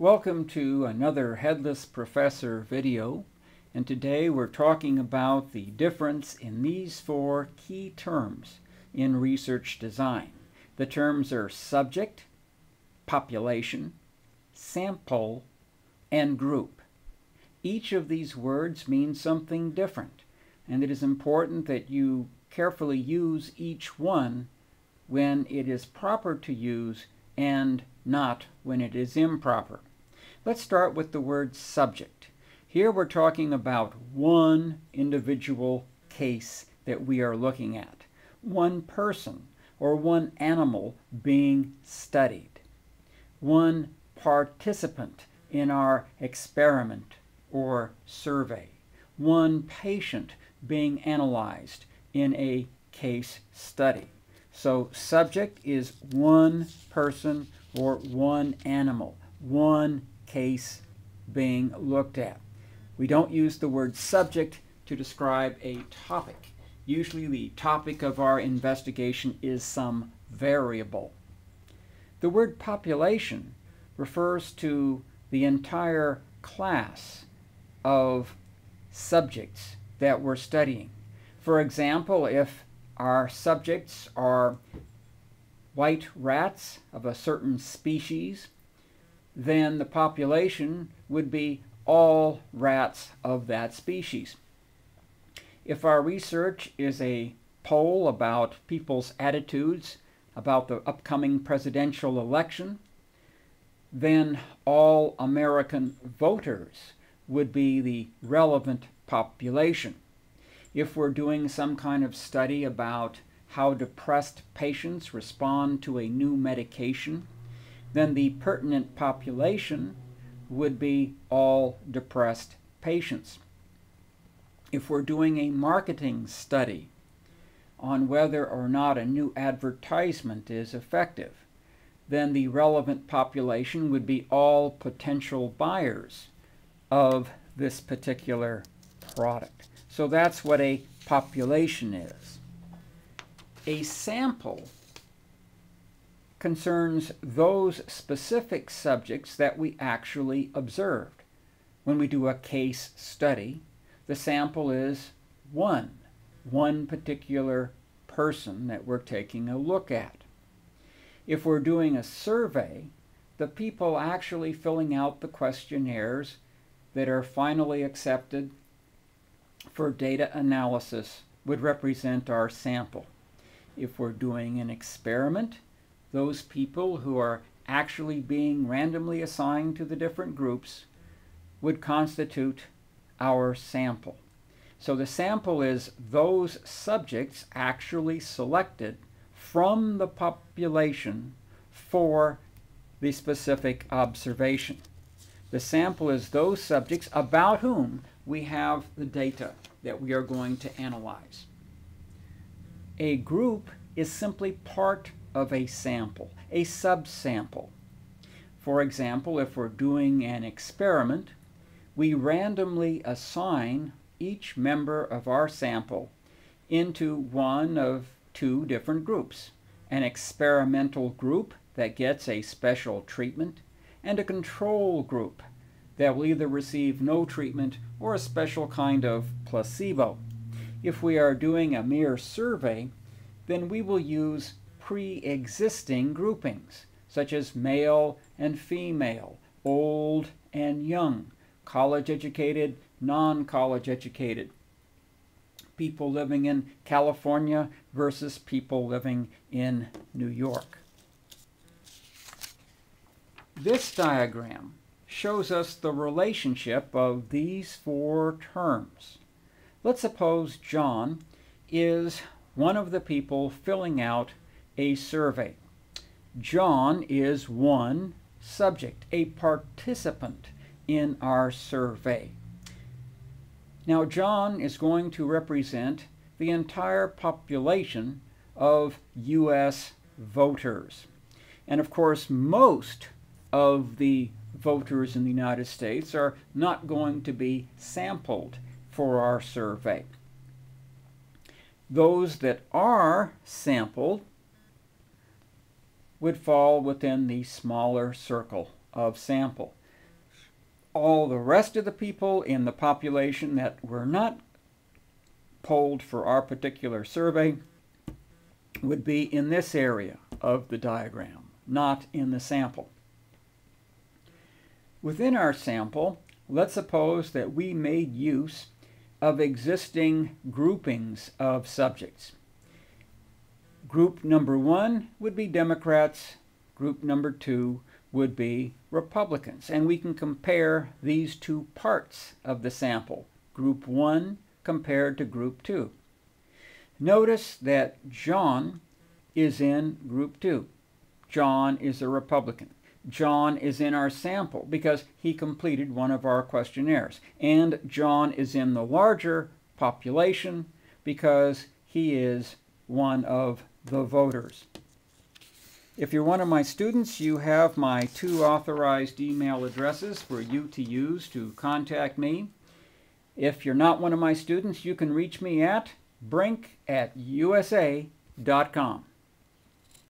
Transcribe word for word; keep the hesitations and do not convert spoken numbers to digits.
Welcome to another Headless Professor video, and today we're talking about the difference in these four key terms in research design. The terms are subject, population, sample, and group. Each of these words means something different, and it is important that you carefully use each one when it is proper to use and not when it is improper. Let's start with the word subject. Here we're talking about one individual case that we are looking at, one person or one animal being studied, one participant in our experiment or survey, one patient being analyzed in a case study. So subject is one person or one animal, one case being looked at. We don't use the word subject to describe a topic. Usually the topic of our investigation is some variable. The word population refers to the entire class of subjects that we're studying. For example, if our subjects are white rats of a certain species, then the population would be all rats of that species. If our research is a poll about people's attitudes about the upcoming presidential election, then all American voters would be the relevant population. If we're doing some kind of study about how depressed patients respond to a new medication, then the pertinent population would be all depressed patients. If we're doing a marketing study on whether or not a new advertisement is effective, then the relevant population would be all potential buyers of this particular product. So that's what a population is. A sample concerns those specific subjects that we actually observed. When we do a case study, the sample is one, one particular person that we're taking a look at. If we're doing a survey, the people actually filling out the questionnaires that are finally accepted for data analysis would represent our sample. If we're doing an experiment, those people who are actually being randomly assigned to the different groups would constitute our sample. So the sample is those subjects actually selected from the population for the specific observation. The sample is those subjects about whom we have the data that we are going to analyze. A group is simply part of a sample, a subsample. For example, if we're doing an experiment, we randomly assign each member of our sample into one of two different groups, an experimental group that gets a special treatment and a control group that will either receive no treatment or a special kind of placebo. If we are doing a mere survey, then we will use pre-existing groupings, such as male and female, old and young, college-educated, non-college educated, people living in California versus people living in New York. This diagram shows us the relationship of these four terms. Let's suppose John is one of the people filling out a survey. John is one subject, a participant in our survey. Now John is going to represent the entire population of U S voters. And of course, most of the voters in the United States are not going to be sampled for our survey. Those that are sampled would fall within the smaller circle of sample. All the rest of the people in the population that were not polled for our particular survey would be in this area of the diagram, not in the sample. Within our sample, let's suppose that we made use of existing groupings of subjects. Group number one would be Democrats, group number two would be Republicans, and we can compare these two parts of the sample, group one compared to group two. Notice that John is in group two. John is a Republican. John is in our sample because he completed one of our questionnaires. And John is in the larger population because he is one of the voters. If you're one of my students, you have my two authorized email addresses for you to use to contact me. If you're not one of my students, you can reach me at brink at u s a dot com.